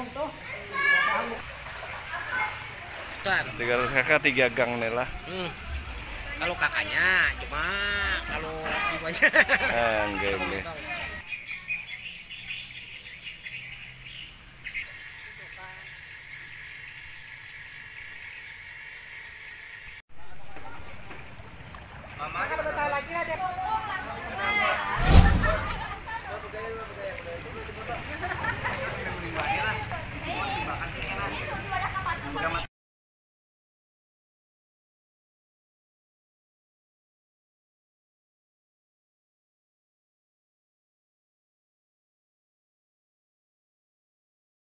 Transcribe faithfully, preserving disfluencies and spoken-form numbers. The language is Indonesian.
Tiga kakak tiga gang nih lah. Hmm. Kalau kakaknya cuma kalau ibunya. Ah, enggak ini.